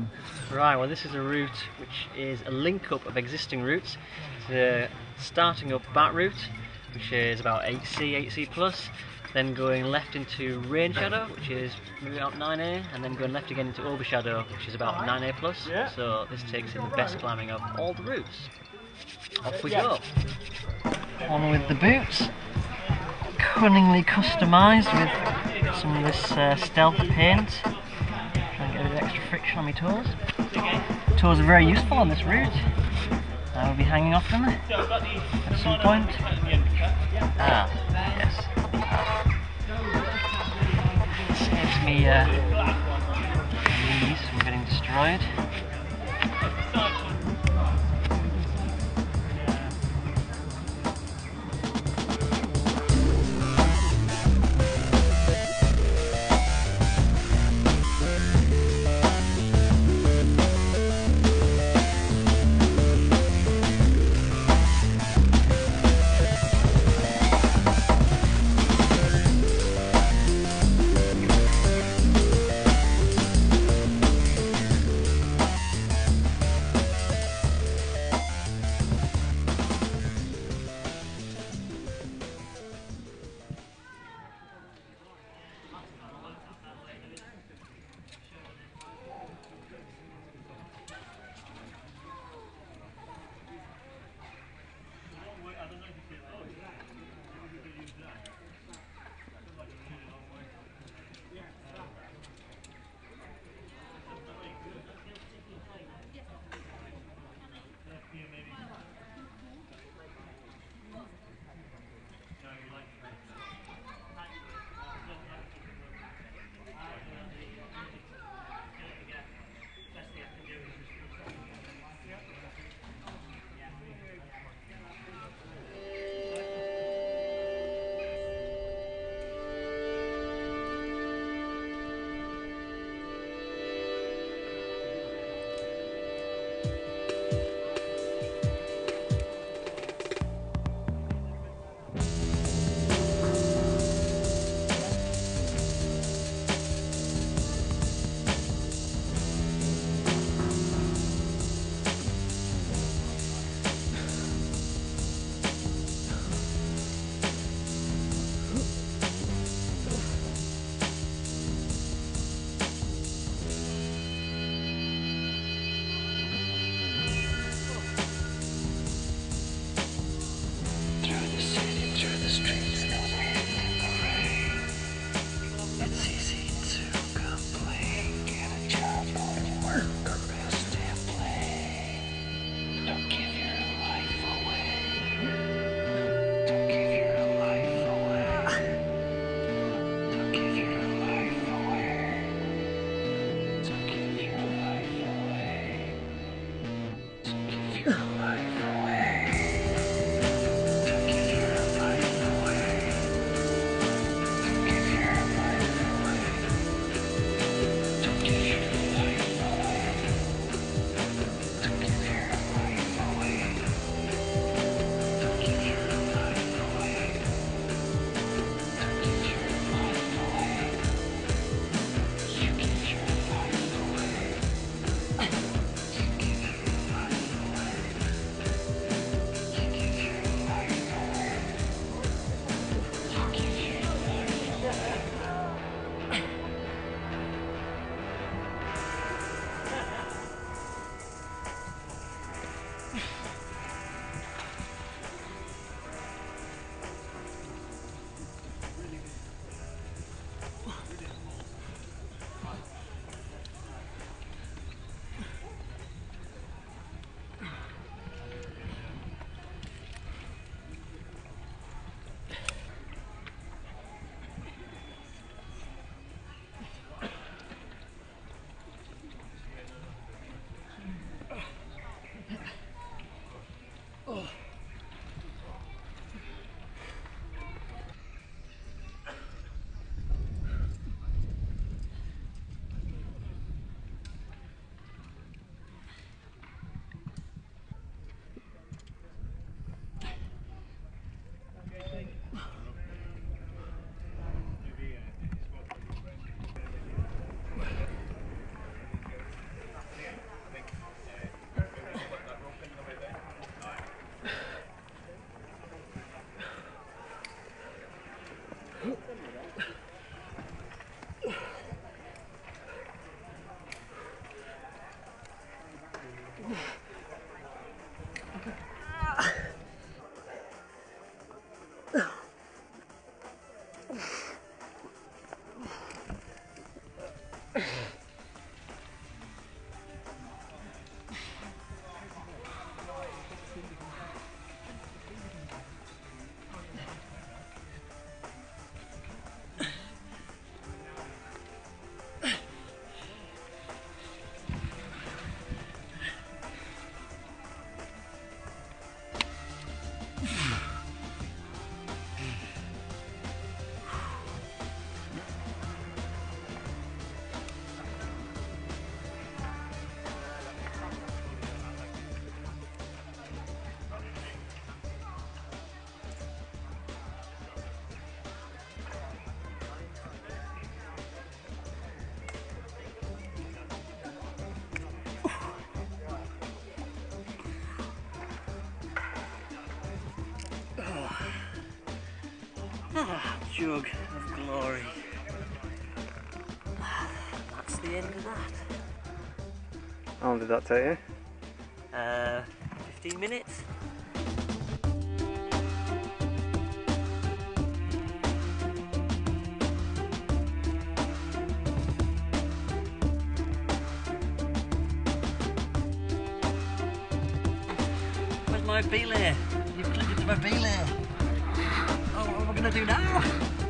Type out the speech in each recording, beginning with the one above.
Right, well this is a route which is a link-up of existing routes. It's a starting up Bat route, which is about 8C plus, then going left into Rain Shadow, which is maybe about 9A, and then going left again into Overshadow, which is about 9A plus. So this takes in the best climbing of all the routes. Off we go. On with the boots, cunningly customised with some of this stealth paint. Try and get a bit of extra friction on my toes. Toes are very useful on this route. I will be hanging off them at some point. Ah, yes. Saves me knees from getting destroyed. Ah, jug of glory. That's the end of that. How long did that take you? 15 minutes. Where's my belay? You've clipped into my belay. Oh, what am I going to do now?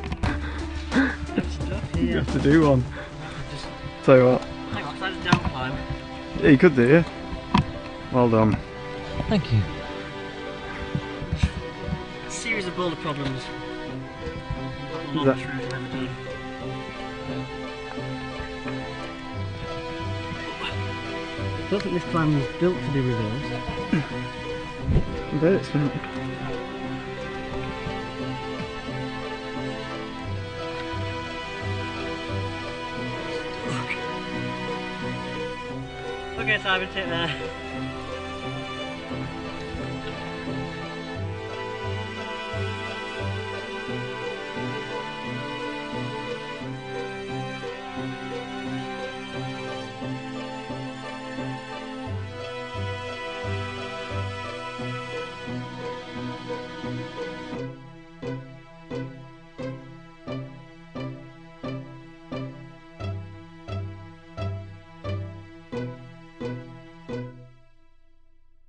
You have to do one. Just Tell you what. hang on, I just down climb. Yeah, you could do, yeah. Well done. Thank you. A series of boulder problems. Is that- Longest route I've ever done. I don't think this climb was built to be reversed. I bet it's not. Okay, Simon, take that.